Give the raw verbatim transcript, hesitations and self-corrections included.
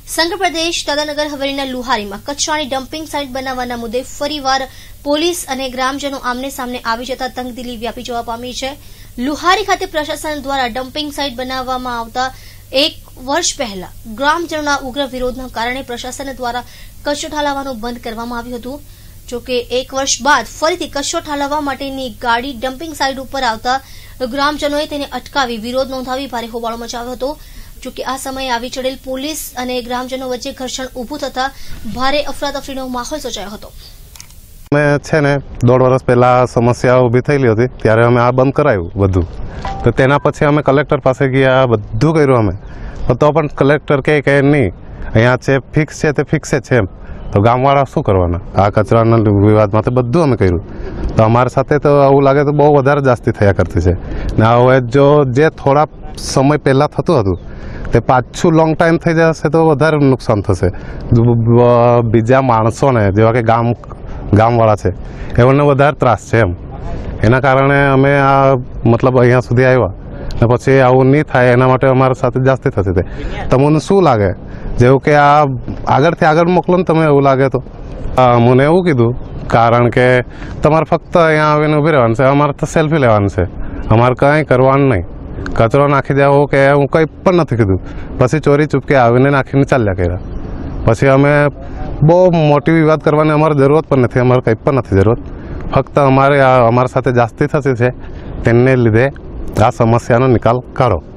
સંઘ પ્રદેશ દાદરાનગર હવેલીના લુહારીમાં કચરાની dumping site બનાવવાના મુદ્દે ફરીવાર પોલીસ અને ગ્રામજનો આમને સામને આવી જતા તંગદિલી વ્યાપી જવા પામી છે। લુહારી ખાતે પ્રશાસન દ્વારા ડમ્પિંગ સાઇટ બનાવવામાં આવતા એક વર્ષ પહેલા ગ્રામજનોના ઉગ્ર વિરોધના કારણે પ્રશાસન દ્વારા કચરો ઠાલવવાનું બંધ કરવામાં આવ્યું હતું। જોકે એક વર્ષ બાદ ફરીથી કચરો ઠાલવવા માટેની ગાડી ડમ્પિંગ સાઇટ ઉપર આવતા ગ્રામજનોએ તેને અટકાવી વિરોધ નોંધાવી ભારે હોબાળો મચાવ્યો હતો। જોકે આ સમયે આવી ચડેલ પોલીસ અને ગ્રામજનો વચ્ચે ઘર્ષણ ઊભું થતા ભારે અફરાતફરીનો માહોલ સર્જાયો હતો। મેં છે ને દોઢ વર્ષ પહેલા સમસ્યા ઊભી થયેલી હતી ત્યારે અમે આ બંધ કરાવ્યું બધું। તો તેના પછી અમે કલેક્ટર પાસે ગયા, બધું કર્યું અમે, તો પણ કલેક્ટર કહે કે નહીં અહીંયા છે ફિક્સ છે તે ફિક્સ છે એમ। તો ગામવાળા શું કરવાના? આ કચરાના વિવાદમાં તો બધું અમે કર્યું। તો અમારી સાથે તો આવું લાગે તો બહુ વધારે જાસ્તી થયા કરતી છે ને હવે જો જે થોડા સમય પહેલાં થતું હતું તે પાછું લોંગ ટાઈમ થઈ જશે તો વધારે નુકસાન થશે। બીજા માણસોને જેવા કે ગામ ગામવાળા છે એમને વધારે ત્રાસ છે એમ। એના કારણે અમે આ મતલબ અહીંયા સુધી આવ્યા ને પછી આવું નહીં થાય એના માટે અમારા સાથે જાસ્તી થશે। તે તમને શું લાગે જેવું કે આ આગળથી આગળ મોકલો ને તમે એવું લાગે તો મને એવું કીધું કારણ કે તમારે ફક્ત અહીંયા આવીને ઊભી રહેવાનું છે, અમારે તો સેલ્ફી લેવાનું છે, અમારે કંઈ કરવાનું નહીં, કચરો નાખી દેવો કે હું કંઈ પણ નથી કીધું। પછી ચોરી ચૂપકે આવીને નાખીને ચાલ્યા કર્યા। પછી અમે બહુ મોટી વિવાદ કરવાની અમારે જરૂરત પણ નથી, અમારે કંઈ પણ નથી જરૂરત, ફક્ત અમારે અમારા સાથે જાસ્તી થતી છે તેને લીધે આ સમસ્યાનો નિકાલ કાઢો।